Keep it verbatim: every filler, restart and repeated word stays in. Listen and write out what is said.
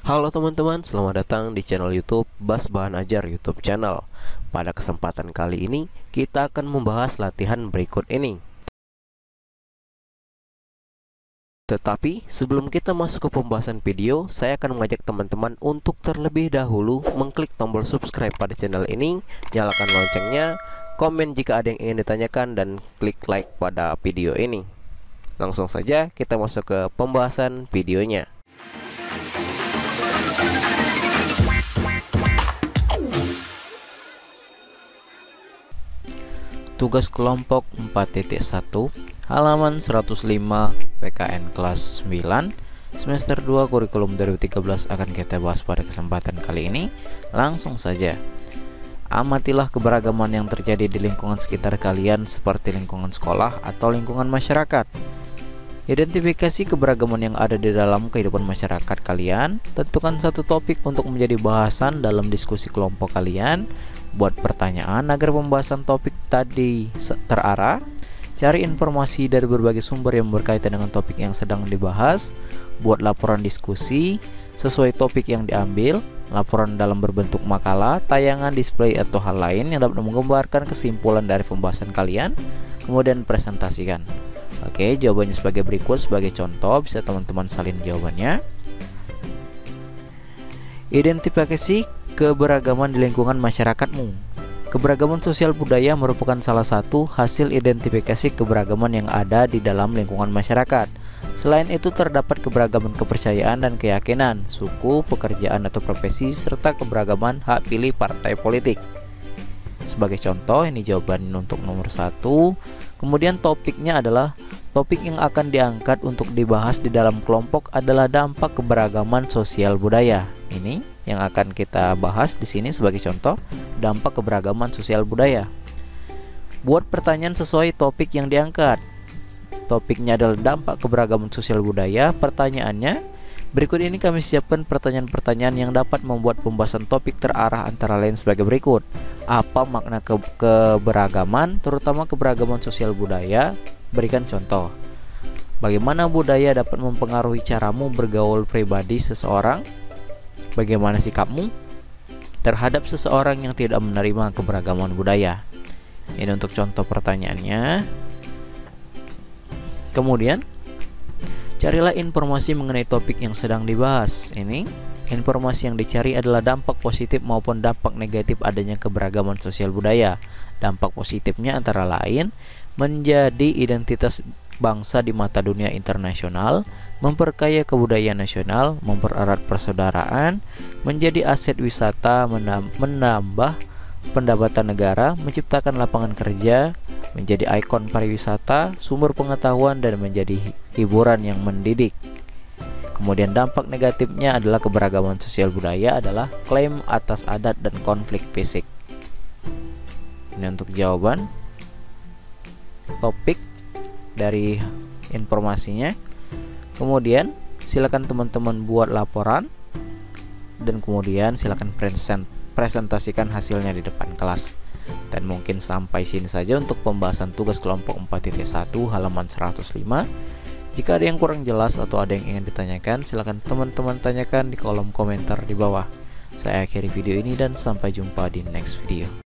Halo teman-teman, selamat datang di channel YouTube Bas Bahan Ajar YouTube channel. Pada kesempatan kali ini, kita akan membahas latihan berikut ini. Tetapi, sebelum kita masuk ke pembahasan video, saya akan mengajak teman-teman untuk terlebih dahulu mengklik tombol subscribe pada channel ini, nyalakan loncengnya, komen jika ada yang ingin ditanyakan, dan klik like pada video ini. Langsung saja kita masuk ke pembahasan videonya. Tugas kelompok empat titik satu halaman seratus lima P K N kelas sembilan semester dua kurikulum dua ribu tiga belas akan kita bahas pada kesempatan kali ini. Langsung saja. Amatilah keberagaman yang terjadi di lingkungan sekitar kalian seperti lingkungan sekolah atau lingkungan masyarakat. Identifikasi keberagaman yang ada di dalam kehidupan masyarakat kalian. Tentukan satu topik untuk menjadi bahasan dalam diskusi kelompok kalian. Buat pertanyaan agar pembahasan topik tadi terarah. Cari informasi dari berbagai sumber yang berkaitan dengan topik yang sedang dibahas. Buat laporan diskusi sesuai topik yang diambil. Laporan dalam berbentuk makalah, tayangan, display, atau hal lain yang dapat menggambarkan kesimpulan dari pembahasan kalian. Kemudian presentasikan. Oke, jawabannya sebagai berikut. Sebagai contoh, bisa teman-teman salin jawabannya. Identifikasi keberagaman di lingkungan masyarakatmu. Keberagaman sosial budaya merupakan salah satu hasil identifikasi keberagaman yang ada di dalam lingkungan masyarakat. Selain itu, terdapat keberagaman kepercayaan dan keyakinan, suku, pekerjaan atau profesi, serta keberagaman hak pilih partai politik. Sebagai contoh, ini jawaban untuk nomor satu. Kemudian topiknya adalah topik yang akan diangkat untuk dibahas di dalam kelompok adalah dampak keberagaman sosial budaya. Ini yang akan kita bahas di sini sebagai contoh, dampak keberagaman sosial budaya. Buat pertanyaan sesuai topik yang diangkat. Topiknya adalah dampak keberagaman sosial budaya. Pertanyaannya, berikut ini kami siapkan pertanyaan-pertanyaan yang dapat membuat pembahasan topik terarah antara lain sebagai berikut. Apa makna ke keberagaman, terutama keberagaman sosial budaya? Berikan contoh. Bagaimana budaya dapat mempengaruhi caramu bergaul pribadi seseorang? Bagaimana sikapmu terhadap seseorang yang tidak menerima keberagaman budaya? Ini untuk contoh pertanyaannya. Kemudian, carilah informasi mengenai topik yang sedang dibahas. Ini informasi yang dicari adalah dampak positif maupun dampak negatif adanya keberagaman sosial budaya. Dampak positifnya antara lain menjadi identitas bangsa di mata dunia internasional, memperkaya kebudayaan nasional, mempererat persaudaraan, menjadi aset wisata, menambah pendapatan negara, menciptakan lapangan kerja, menjadi ikon pariwisata, sumber pengetahuan, dan menjadi hiburan yang mendidik. Kemudian dampak negatifnya adalah keberagaman sosial budaya adalah klaim atas adat dan konflik fisik. Ini untuk jawaban topik dari informasinya. Kemudian silakan teman-teman buat laporan dan kemudian silakan present, presentasikan hasilnya di depan kelas. Dan mungkin sampai sini saja untuk pembahasan tugas kelompok empat titik satu halaman seratus lima. Jika ada yang kurang jelas atau ada yang ingin ditanyakan, silakan teman-teman tanyakan di kolom komentar di bawah. Saya akhiri video ini dan sampai jumpa di next video.